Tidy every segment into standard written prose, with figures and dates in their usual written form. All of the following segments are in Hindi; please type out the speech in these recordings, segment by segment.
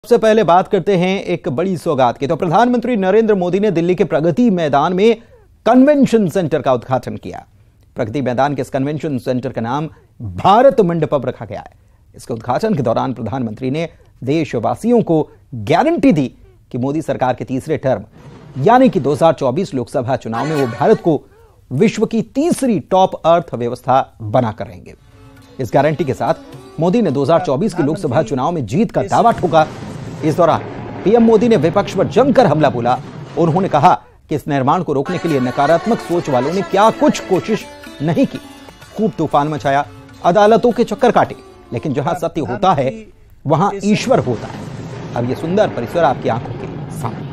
सबसे पहले बात करते हैं एक बड़ी सौगात की। तो प्रधानमंत्री नरेंद्र मोदी ने दिल्ली के प्रगति मैदान में कन्वेंशन सेंटर का उद्घाटन किया। प्रगति मैदान के इस कन्वेंशन सेंटर का नाम भारत मंडपम रखा गया है। इसके उद्घाटन के दौरान प्रधानमंत्री ने देशवासियों को गारंटी दी कि मोदी सरकार के तीसरे टर्म यानी कि 2024 लोकसभा चुनाव में वो भारत को विश्व की तीसरी टॉप अर्थव्यवस्था बनाकर रहेंगे। इस गारंटी के साथ मोदी ने 2024 के लोकसभा चुनाव में जीत का दावा ठोका। इस दौरान पीएम मोदी ने विपक्ष पर जमकर हमला बोला। उन्होंने कहा कि इस निर्माण को रोकने के लिए नकारात्मक सोच वालों ने क्या कुछ कोशिश नहीं की। खूब तूफान मचाया, अदालतों के चक्कर काटे, लेकिन जहां सत्य होता है वहां ईश्वर होता है। अब यह सुंदर परिसर आपकी आंखों के सामने।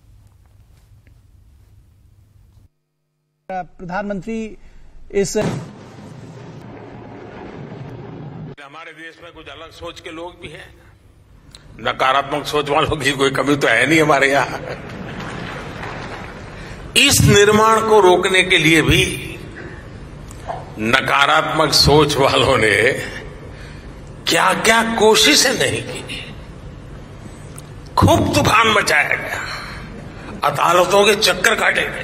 प्रधानमंत्री इस हमारे देश में कुछ अलग सोच के लोग भी हैं, नकारात्मक सोच वालों की कोई कमी तो है नहीं हमारे यहां। इस निर्माण को रोकने के लिए भी नकारात्मक सोच वालों ने क्या क्या कोशिशें नहीं की। खूब तूफान मचाया गया, अदालतों के चक्कर काटे गए,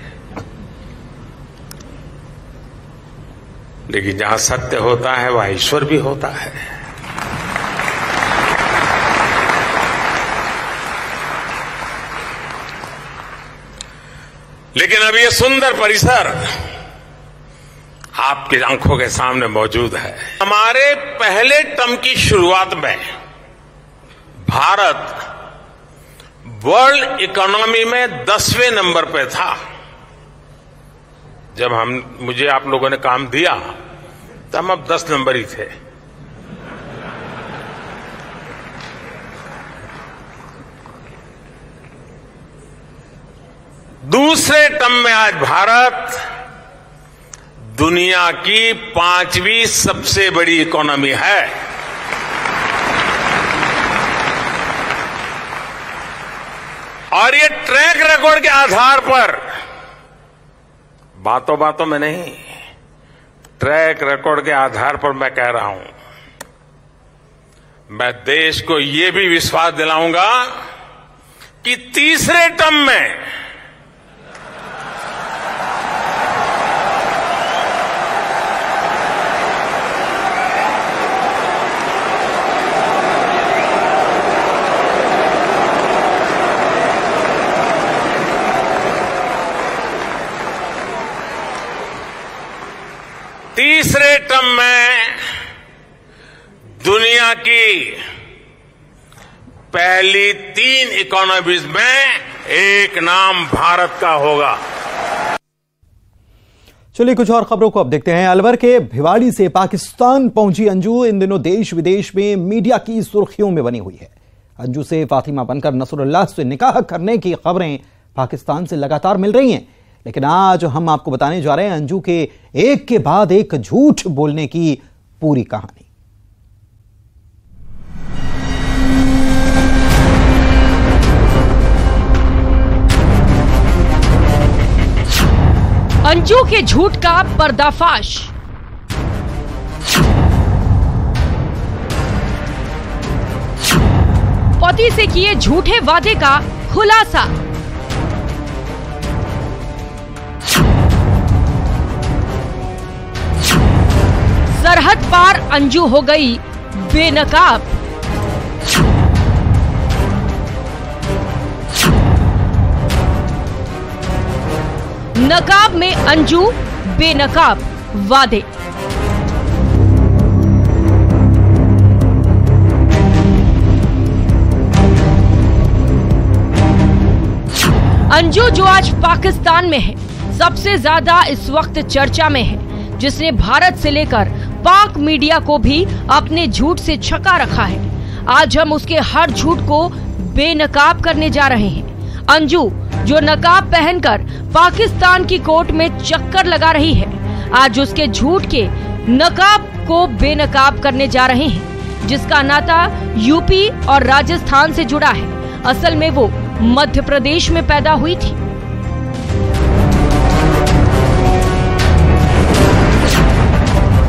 लेकिन जहां सत्य होता है वहां ईश्वर भी होता है। लेकिन अब ये सुंदर परिसर आपकी आंखों के सामने मौजूद है। हमारे पहले टर्म की शुरुआत में भारत वर्ल्ड इकोनॉमी में 10वें नंबर पे था। जब मुझे आप लोगों ने काम दिया तो हम अब 10 नंबर ही थे। दूसरे टर्म में आज भारत दुनिया की 5वीं सबसे बड़ी इकोनॉमी है। और ये ट्रैक रिकॉर्ड के आधार पर, बातों बातों में नहीं, ट्रैक रिकॉर्ड के आधार पर मैं कह रहा हूं, मैं देश को यह भी विश्वास दिलाऊंगा कि तीसरे टर्म में दुनिया की पहली 3 इकोनॉमीज में एक नाम भारत का होगा। चलिए कुछ और खबरों को अब देखते हैं। अलवर के भिवाड़ी से पाकिस्तान पहुंची अंजू इन दिनों देश विदेश में मीडिया की सुर्खियों में बनी हुई है। अंजू से फातिमा बनकर नसरुल्लाह से निकाह करने की खबरें पाकिस्तान से लगातार मिल रही हैं, लेकिन आज हम आपको बताने जा रहे हैं अंजू के एक के बाद एक झूठ बोलने की पूरी कहानी। अंजू के झूठ का पर्दाफाश। पति से किए झूठे वादे का खुलासा। सरहद पार अंजू हो गई बेनकाब। नकाब में अंजू, बेनकाब वादे। अंजू जो आज पाकिस्तान में है, सबसे ज्यादा इस वक्त चर्चा में है, जिसने भारत से लेकर पाक मीडिया को भी अपने झूठ से छका रखा है। आज हम उसके हर झूठ को बेनकाब करने जा रहे हैं। अंजू जो नकाब पहनकर पाकिस्तान की कोर्ट में चक्कर लगा रही है, आज उसके झूठ के नकाब को बेनकाब करने जा रहे हैं, जिसका नाता यूपी और राजस्थान से जुड़ा है। असल में वो मध्य प्रदेश में पैदा हुई थी।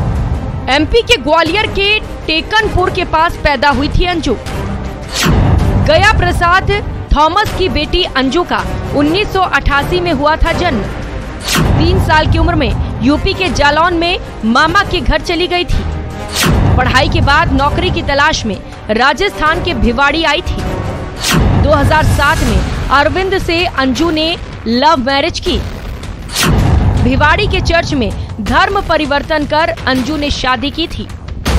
एमपी के ग्वालियर के टेकनपुर के पास पैदा हुई थी अंजू। प्रसाद थॉमस की बेटी अंजू का 1988 में हुआ था जन्म। 3 साल की उम्र में यूपी के जालौन में मामा के घर चली गई थी। पढ़ाई के बाद नौकरी की तलाश में राजस्थान के भिवाड़ी आई थी। 2007 में अरविंद से अंजू ने लव मैरिज की। भिवाड़ी के चर्च में धर्म परिवर्तन कर अंजू ने शादी की थी।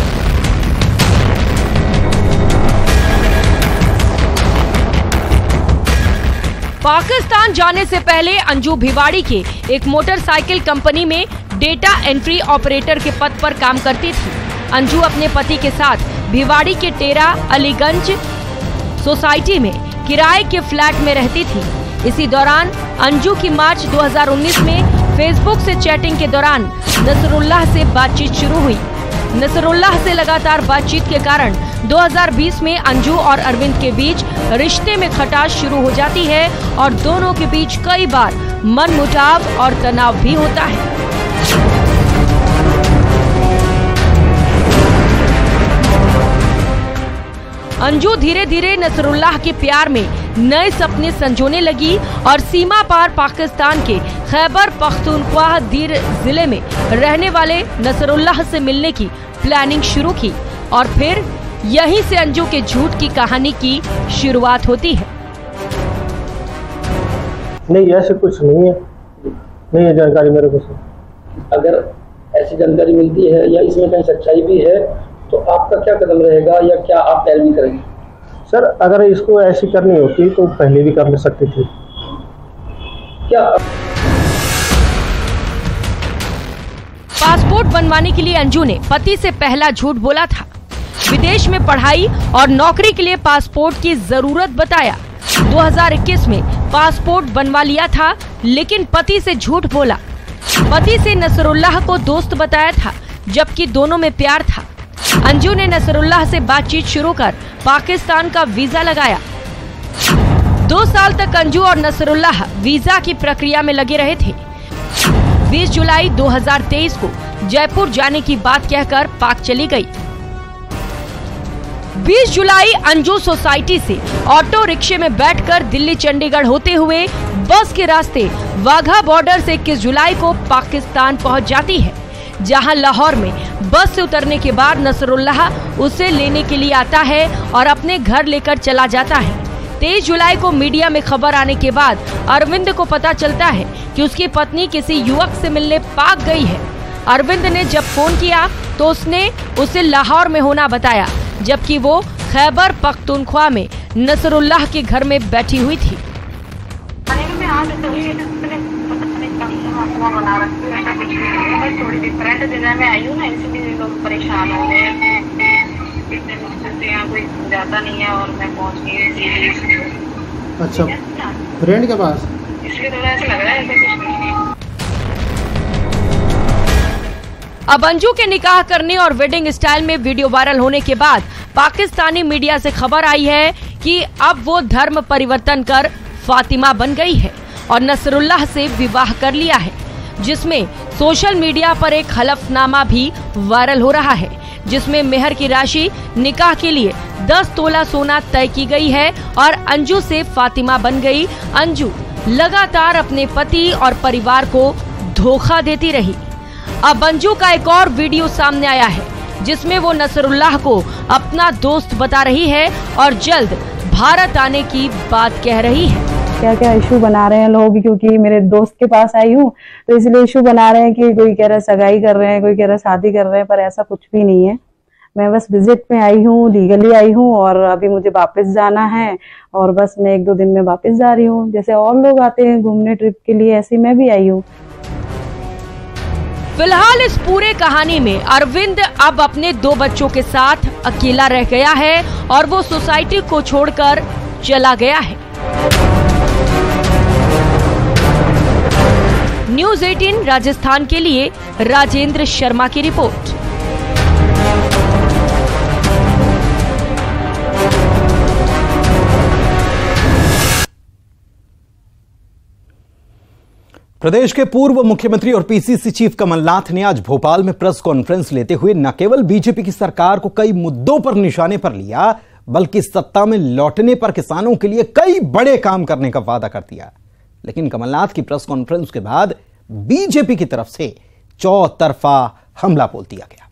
पाकिस्तान जाने से पहले अंजू भिवाड़ी के एक मोटरसाइकिल कंपनी में डेटा एंट्री ऑपरेटर के पद पर काम करती थी। अंजू अपने पति के साथ भिवाड़ी के टेरा अलीगंज सोसाइटी में किराए के फ्लैट में रहती थी। इसी दौरान अंजू की मार्च 2019 में फेसबुक से चैटिंग के दौरान नसरुल्लाह से बातचीत शुरू हुई। नसरुल्लाह से लगातार बातचीत के कारण 2020 में अंजू और अरविंद के बीच रिश्ते में खटास शुरू हो जाती है और दोनों के बीच कई बार मनमुटाव और तनाव भी होता है। अंजू धीरे धीरे नसरुल्लाह के प्यार में नए सपने संजोने लगी और सीमा पार पाकिस्तान के खैबर पख्तूनख्वा दीर जिले में रहने वाले नसरुल्लाह से मिलने की प्लानिंग शुरू की और फिर यहीं से अंजू के झूठ की कहानी की शुरुआत होती है। नहीं, ऐसे कुछ नहीं है जानकारी मेरे को। अगर ऐसी जानकारी मिलती है या इसमें कहीं सच्चाई भी है तो आपका क्या कदम रहेगा या क्या आप पैरवी करेंगे? सर, अगर इसको ऐसी करनी होती तो पहले भी कर सकती थी। क्या पासपोर्ट बनवाने के लिए अंजू ने पति से पहला झूठ बोला था। विदेश में पढ़ाई और नौकरी के लिए पासपोर्ट की जरूरत बताया। 2021 में पासपोर्ट बनवा लिया था लेकिन पति से झूठ बोला। पति से नसरुल्लाह को दोस्त बताया था जबकि दोनों में प्यार था। अंजू ने नसरुल्लाह से बातचीत शुरू कर पाकिस्तान का वीजा लगाया। 2 साल तक अंजू और नसरुल्लाह वीजा की प्रक्रिया में लगे रहे थे। 20 जुलाई 2023 को जयपुर जाने की बात कहकर पाक चली गई। 20 जुलाई अंजू सोसाइटी से ऑटो रिक्शे में बैठकर दिल्ली चंडीगढ़ होते हुए बस के रास्ते वाघा बॉर्डर से 21 जुलाई को पाकिस्तान पहुंच जाती है, जहां लाहौर में बस से उतरने के बाद नसरुल्लाह उसे लेने के लिए आता है और अपने घर लेकर चला जाता है। 23 जुलाई को मीडिया में खबर आने के बाद अरविंद को पता चलता है कि उसकी पत्नी किसी युवक से मिलने पाक गई है। अरविंद ने जब फोन किया तो उसने उसे लाहौर में होना बताया, जबकि वो खैबर पख्तूनख्वा में नसरुल्लाह के घर में बैठी हुई थी। थोड़ी डिफरेंट जगह में आई हूँ ना, इसलिए लोग परेशान हो गए। इतने मुश्किल से यहाँ कोई जाता नहीं है और मैं पहुँच गई। अच्छा, फ्रेंड के पास, इसलिए थोड़ा ऐसा लग रहा है। अब अंजू के निकाह करने और वेडिंग स्टाइल में वीडियो वायरल होने के बाद पाकिस्तानी मीडिया से खबर आई है कि अब वो धर्म परिवर्तन कर फातिमा बन गई है और नसरुल्लाह से विवाह कर लिया है, जिसमें सोशल मीडिया पर एक हलफनामा भी वायरल हो रहा है, जिसमें मेहर की राशि निकाह के लिए 10 तोला सोना तय की गई है और अंजू से फातिमा बन गई। अंजू लगातार अपने पति और परिवार को धोखा देती रही। अब अंजू का एक और वीडियो सामने आया है जिसमें वो नसरुल्लाह को अपना दोस्त बता रही है और जल्द भारत आने की बात कह रही है। क्या क्या इशू बना रहे हैं लोग, क्योंकि मेरे दोस्त के पास आई हूँ तो इसलिए इशू बना रहे हैं कि कोई कह रहा है सगाई कर रहे हैं, कोई कह रहा है शादी कर रहे हैं, पर ऐसा कुछ भी नहीं है। मैं बस विजिट में आई हूँ, लीगली आई हूँ और अभी मुझे वापस जाना है और बस मैं 1-2 दिन में वापस जा रही हूँ। जैसे और लोग आते हैं घूमने ट्रिप के लिए, ऐसे मैं भी आई हूँ। फिलहाल इस पूरे कहानी में अरविंद अब अपने 2 बच्चों के साथ अकेला रह गया है और वो सोसाइटी को छोड़कर चला गया है। न्यूज़ 18 राजस्थान के लिए राजेंद्र शर्मा की रिपोर्ट। प्रदेश के पूर्व मुख्यमंत्री और पीसीसी चीफ कमलनाथ ने आज भोपाल में प्रेस कॉन्फ्रेंस लेते हुए न केवल बीजेपी की सरकार को कई मुद्दों पर निशाने पर लिया, बल्कि सत्ता में लौटने पर किसानों के लिए कई बड़े काम करने का वादा कर दिया। लेकिन कमलनाथ की प्रेस कॉन्फ्रेंस के बाद बीजेपी की तरफ से चौतरफा हमला बोल दिया गया।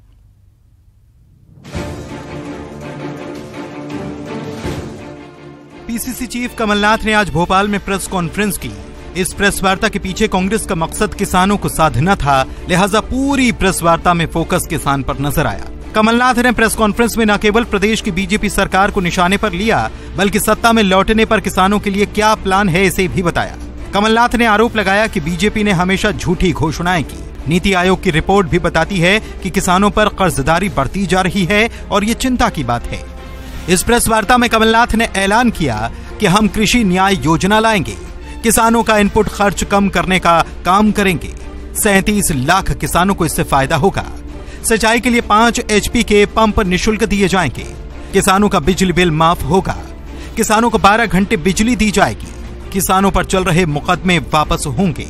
पीसीसी चीफ कमलनाथ ने आज भोपाल में प्रेस कॉन्फ्रेंस की। इस प्रेस वार्ता के पीछे कांग्रेस का मकसद किसानों को साधना था, लिहाजा पूरी प्रेस वार्ता में फोकस किसान पर नजर आया। कमलनाथ ने प्रेस कॉन्फ्रेंस में न केवल प्रदेश की बीजेपी सरकार को निशाने पर लिया, बल्कि सत्ता में लौटने पर किसानों के लिए क्या प्लान है इसे भी बताया। कमलनाथ ने आरोप लगाया कि बीजेपी ने हमेशा झूठी घोषणाएं की। नीति आयोग की रिपोर्ट भी बताती है कि किसानों पर कर्जदारी बढ़ती जा रही है और ये चिंता की बात है। इस प्रेस वार्ता में कमलनाथ ने ऐलान किया कि हम कृषि न्याय योजना लाएंगे, किसानों का इनपुट खर्च कम करने का काम करेंगे। 37 लाख किसानों को इससे फायदा होगा। सिंचाई के लिए 5 HP के पंप निःशुल्क दिए जाएंगे। किसानों का बिजली बिल माफ होगा। किसानों को 12 घंटे बिजली दी जाएगी। किसानों पर चल रहे मुकदमे वापस होंगे।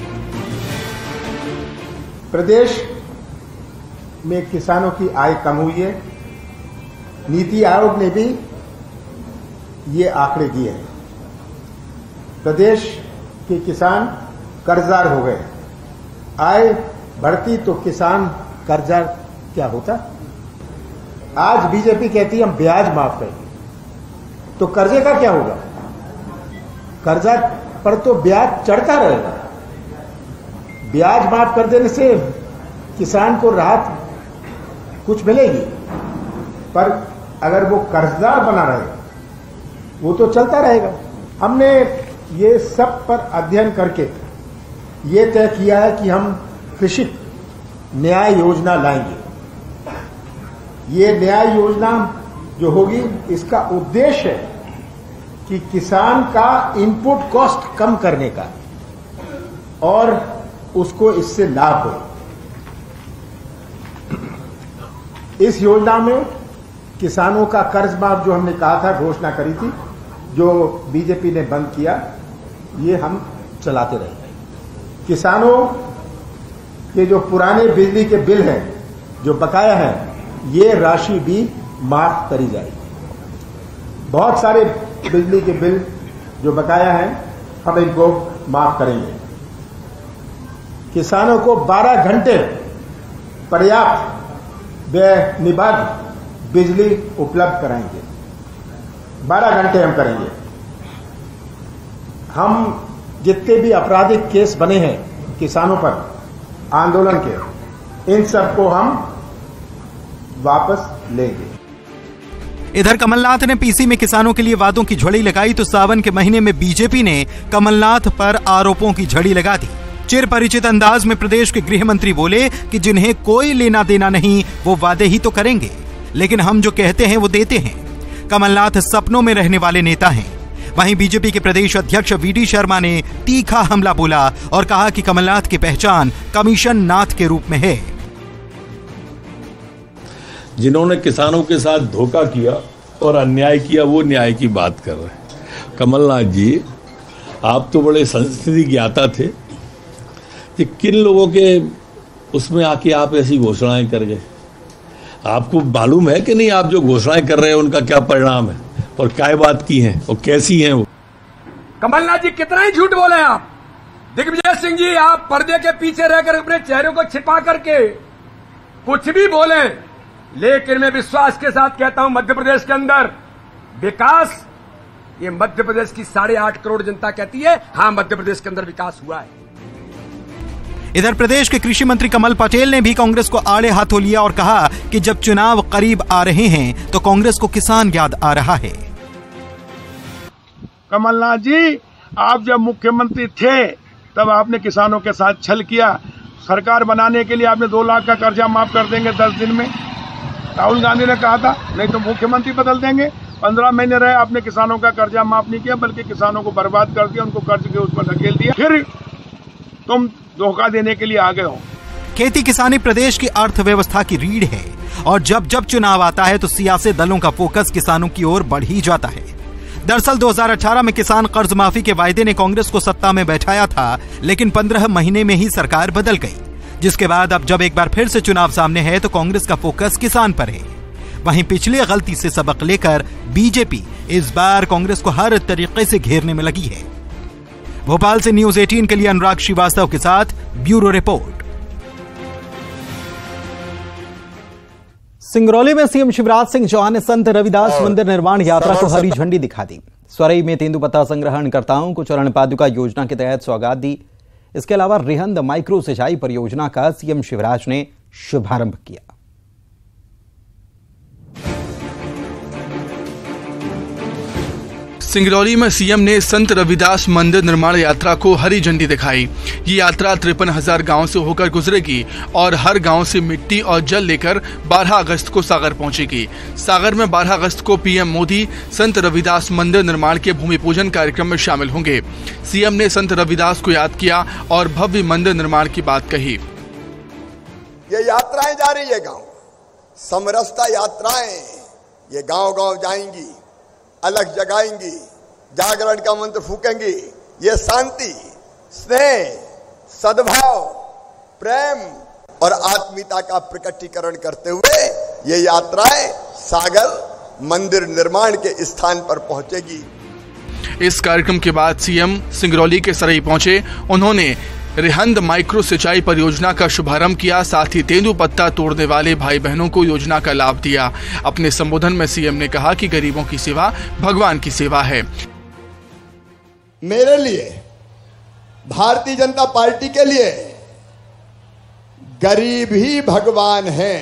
प्रदेश में किसानों की आय कम हुई है। नीति आयोग ने भी ये आंकड़े दिए हैं। प्रदेश के किसान कर्जदार हो गए। आय बढ़ती तो किसान कर्जदार क्या होता? आज बीजेपी कहती है हम ब्याज माफ करेंगे, तो कर्जे का क्या होगा? कर्जा पर तो ब्याज चढ़ता रहेगा। ब्याज माफ कर देने से किसान को राहत कुछ मिलेगी, पर अगर वो कर्जदार बना रहेगा वो तो चलता रहेगा। हमने ये सब पर अध्ययन करके ये तय किया है कि हम कृषि न्याय योजना लाएंगे। ये न्याय योजना जो होगी, इसका उद्देश्य है कि किसान का इनपुट कॉस्ट कम करने का और उसको इससे लाभ हो। इस योजना में किसानों का कर्ज माफ जो हमने कहा था, घोषणा करी थी, जो बीजेपी ने बंद किया, ये हम चलाते रहेंगे। किसानों के जो पुराने बिजली के बिल हैं, जो बकाया हैं, ये राशि भी माफ करी जाएगी। बहुत सारे बिजली के बिल जो बकाया हैं, हम इनको माफ करेंगे। किसानों को 12 घंटे पर्याप्त व्यय निबाध बिजली उपलब्ध कराएंगे। 12 घंटे हम करेंगे। हम जितने भी आपराधिक केस बने हैं किसानों पर आंदोलन के, इन सबको हम वापस लेंगे। इधर कमलनाथ ने पीसी में किसानों के लिए वादों की झड़ी लगाई तो सावन के महीने में बीजेपी ने कमलनाथ पर आरोपों की झड़ी लगा दी। चिर परिचित अंदाज में प्रदेश के गृह मंत्री बोले कि जिन्हें कोई लेना देना नहीं वो वादे ही तो करेंगे, लेकिन हम जो कहते हैं वो देते हैं। कमलनाथ सपनों में रहने वाले नेता हैं। वहीं बीजेपी के प्रदेश अध्यक्ष वीडी शर्मा ने तीखा हमला बोला और कहा कि कमलनाथ की पहचान कमीशन नाथ के रूप में है। जिन्होंने किसानों के साथ धोखा किया और अन्याय किया, वो न्याय की बात कर रहे हैं। कमलनाथ जी, आप तो बड़े संस्कृति ज्ञाता थे कि किन लोगों के उसमें आके आप ऐसी घोषणाएं कर गए। आपको मालूम है कि नहीं आप जो घोषणाएं कर रहे हैं उनका क्या परिणाम है और क्या बात की है और कैसी हैं वो? कमलनाथ जी, कितना ही झूठ बोले आप। दिग्विजय सिंह जी, आप पर्दे के पीछे रहकर अपने चेहरे को छिपा करके कुछ भी बोले, लेकिन मैं विश्वास के साथ कहता हूं मध्य प्रदेश के अंदर विकास, ये मध्य प्रदेश की 8.5 करोड़ जनता कहती है हाँ मध्य प्रदेश के अंदर विकास हुआ है। इधर प्रदेश के कृषि मंत्री कमल पटेल ने भी कांग्रेस को आड़े हाथों लिया और कहा कि जब चुनाव करीब आ रहे हैं तो कांग्रेस को किसान याद आ रहा है। कमलनाथ जी, आप जब मुख्यमंत्री थे तब आपने किसानों के साथ छल किया। सरकार बनाने के लिए आपने 2 लाख का कर्जा माफ कर देंगे 10 दिन में। राहुल गांधी ने कहा था नहीं तो मुख्यमंत्री बदल देंगे। 15 महीने रहे, आपने किसानों का कर्जा माफ नहीं किया, बल्कि किसानों को बर्बाद कर दिया, उनको कर्ज के उस पर धकेल दिया। फिर तुम धोखा देने के लिए आ गए हो। खेती किसानी प्रदेश की अर्थव्यवस्था की रीढ़ है और जब जब चुनाव आता है तो सियासी दलों का फोकस किसानों की ओर बढ़ ही जाता है। दरअसल 2018 में किसान कर्ज माफी के वायदे ने कांग्रेस को सत्ता में बैठाया था, लेकिन 15 महीने में ही सरकार बदल गई, जिसके बाद अब जब एक बार फिर से चुनाव सामने है तो कांग्रेस का फोकस किसान पर है। वहीं पिछले गलती से सबक लेकर बीजेपी इस बार कांग्रेस को हर तरीके से घेरने में लगी है। भोपाल से न्यूज़ 18 के लिए अनुराग श्रीवास्तव के साथ ब्यूरो रिपोर्ट। सिंगरौली में सीएम शिवराज सिंह चौहान ने संत रविदास मंदिर निर्माण यात्रा को हरी झंडी दिखा दी। स्वरई में तेंदुपत्ता संग्रहणकर्ताओं को चरण पादुका योजना के तहत सौगात दी। इसके अलावा रिहंद माइक्रो सिंचाई परियोजना का सीएम शिवराज ने शुभारंभ किया। सिंगरौली में सीएम ने संत रविदास मंदिर निर्माण यात्रा को हरी झंडी दिखाई। ये यात्रा 53,000 गांव से होकर गुजरेगी और हर गांव से मिट्टी और जल लेकर 12 अगस्त को सागर पहुंचेगी। सागर में 12 अगस्त को पीएम मोदी संत रविदास मंदिर निर्माण के भूमि पूजन कार्यक्रम में शामिल होंगे। सीएम ने संत रविदास को याद किया और भव्य मंदिर निर्माण की बात कही। ये यात्राएं जा रही है, गाँव समरसता यात्राएं, ये गाँव जाएंगी, अलग जगाएंगी, जागरण का मंत्र फूकेंगी। ये शांति, स्नेह, सद्भाव, प्रेम और आत्मीयता का प्रकटीकरण करते हुए ये यात्राएं सागर मंदिर निर्माण के स्थान पर पहुंचेगी। इस कार्यक्रम के बाद सीएम सिंगरौली के सरई पहुंचे। उन्होंने रिहंद माइक्रो सिंचाई परियोजना का शुभारंभ किया। साथ ही तेंदुपत्ता तोड़ने वाले भाई बहनों को योजना का लाभ दिया। अपने संबोधन में सीएम ने कहा कि गरीबों की सेवा भगवान की सेवा है। मेरे लिए, भारतीय जनता पार्टी के लिए गरीब ही भगवान है।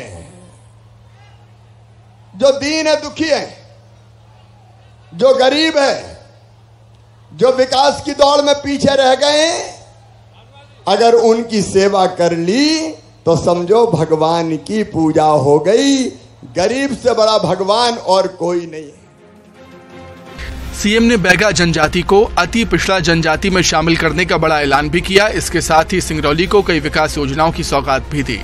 जो दीन है, दुखी है, जो गरीब है, जो विकास की दौड़ में पीछे रह गए हैं, अगर उनकी सेवा कर ली तो समझो भगवान की पूजा हो गई। गरीब से बड़ा भगवान और कोई नहीं है। सीएम ने बैगा जनजाति को अति पिछड़ा जनजाति में शामिल करने का बड़ा ऐलान भी किया। इसके साथ ही सिंगरौली को कई विकास योजनाओं की सौगात भी दी।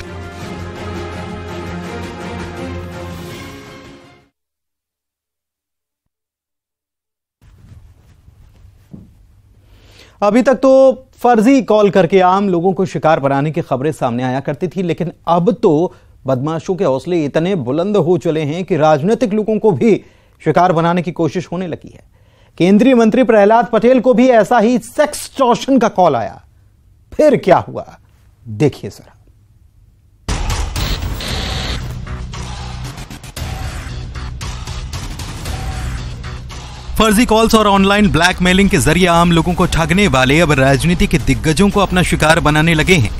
अभी तक तो फर्जी कॉल करके आम लोगों को शिकार बनाने की खबरें सामने आया करती थी, लेकिन अब तो बदमाशों के हौसले इतने बुलंद हो चले हैं कि राजनीतिक लोगों को भी शिकार बनाने की कोशिश होने लगी है। केंद्रीय मंत्री प्रहलाद पटेल को भी ऐसा ही सेक्सटॉर्शन का कॉल आया। फिर क्या हुआ, देखिए जरा। फर्जी कॉल्स और ऑनलाइन ब्लैकमेलिंग के जरिए आम लोगों को ठगने वाले अब राजनीति के दिग्गजों को अपना शिकार बनाने लगे हैं।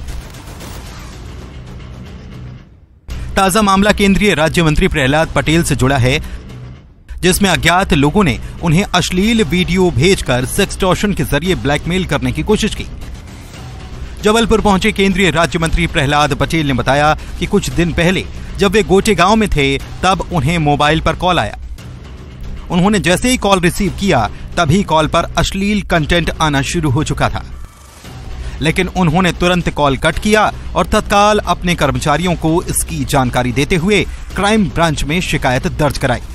ताजा मामला केंद्रीय राज्य मंत्री प्रहलाद पटेल से जुड़ा है, जिसमें अज्ञात लोगों ने उन्हें अश्लील वीडियो भेजकर सेक्सटॉर्शन के जरिए ब्लैकमेल करने की कोशिश की। जबलपुर पहुंचे केंद्रीय राज्य मंत्री प्रहलाद पटेल ने बताया कि कुछ दिन पहले जब वे गोटे गांव में थे, तब उन्हें मोबाइल पर कॉल आया। उन्होंने जैसे ही कॉल रिसीव किया, तभी कॉल पर अश्लील कंटेंट आना शुरू हो चुका था। लेकिन उन्होंने तुरंत कॉल कट किया और तत्काल अपने कर्मचारियों को इसकी जानकारी देते हुए क्राइम ब्रांच में शिकायत दर्ज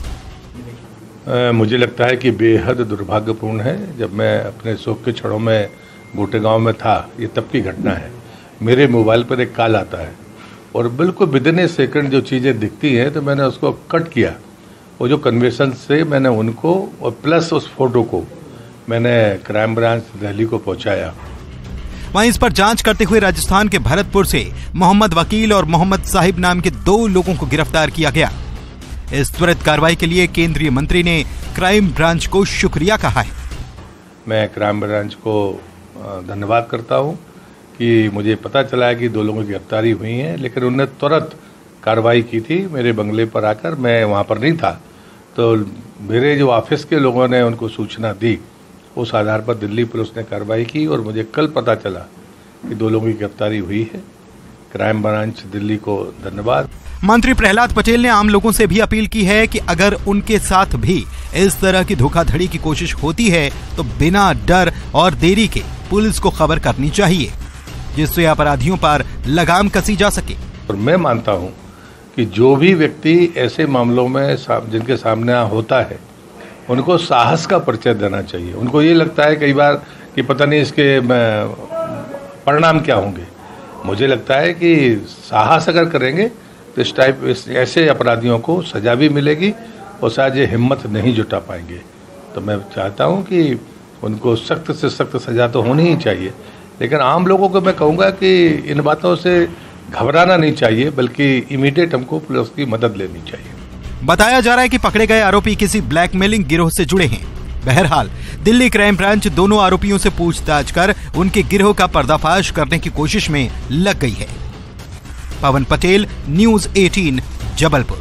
कराई। मुझे लगता है कि बेहद दुर्भाग्यपूर्ण है। जब मैं अपने शोक के क्षणों में गोटे गांव में था, ये तब की घटना है। मेरे मोबाइल पर एक कॉल आता है और बिल्कुल विदिन ए सेकंड जो चीज़ें दिखती हैं, तो मैंने उसको कट किया। वो जो कन्वेंशन से मैंने उनको और प्लस उस फोटो को मैंने क्राइम ब्रांच दिल्ली को पहुंचाया। वहीं इस पर जांच करते हुए राजस्थान के भरतपुर से मोहम्मद वकील और मोहम्मद साहिब नाम के 2 लोगों को गिरफ्तार किया गया। इस त्वरित कार्रवाई के लिए केंद्रीय मंत्री ने क्राइम ब्रांच को शुक्रिया कहा है। मैं क्राइम ब्रांच को धन्यवाद करता हूं कि मुझे पता चला है कि 2 लोगों की गिरफ्तारी हुई है, लेकिन उन्होंने तुरंत कार्रवाई की थी। मेरे बंगले पर आकर, मैं वहां पर नहीं था, तो मेरे जो ऑफिस के लोगों ने उनको सूचना दी, उस आधार पर दिल्ली पुलिस ने कार्रवाई की और मुझे कल पता चला कि 2 लोगों की गिरफ्तारी हुई है। क्राइम ब्रांच दिल्ली को धन्यवाद। मंत्री प्रहलाद पटेल ने आम लोगों से भी अपील की है कि अगर उनके साथ भी इस तरह की धोखाधड़ी की कोशिश होती है, तो बिना डर और देरी के पुलिस को खबर करनी चाहिए, जिससे अपराधियों पर लगाम कसी जा सके। और मैं मानता हूं कि जो भी व्यक्ति ऐसे मामलों में जिनके सामने होता है, उनको साहस का परिचय देना चाहिए। उनको ये लगता है कई बार कि पता नहीं इसके परिणाम क्या होंगे। मुझे लगता है कि साहस अगर करेंगे तो ऐसे अपराधियों को सजा भी मिलेगी और शायद ये हिम्मत नहीं जुटा पाएंगे। तो मैं चाहता हूँ कि उनको सख्त से सख्त सजा तो होनी ही चाहिए, लेकिन आम लोगों को मैं कहूँगा कि इन बातों से घबराना नहीं चाहिए, बल्कि इमीडिएट हमको पुलिस की मदद लेनी चाहिए। बताया जा रहा है कि पकड़े गए आरोपी किसी ब्लैकमेलिंग गिरोह से जुड़े हैं। बहरहाल दिल्ली क्राइम ब्रांच दोनों आरोपियों से पूछताछ कर उनके गिरोह का पर्दाफाश करने की कोशिश में लग गई है। पवन पटेल, न्यूज़ 18, जबलपुर।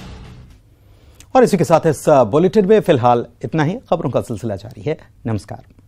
और इसी के साथ इस बुलेटिन में फिलहाल इतना ही। खबरों का सिलसिला जारी है। नमस्कार।